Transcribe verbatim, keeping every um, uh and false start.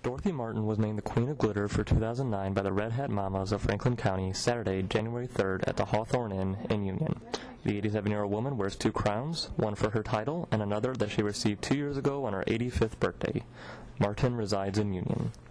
Dorothy Martin was named the Queen of Glitter for two thousand nine by the Red Hat Mamas of Franklin County Saturday, January third at the Hawthorne Inn in Union. The eighty-seven-year-old woman wears two crowns, one for her title and another that she received two years ago on her eighty-fifth birthday. Martin resides in Union.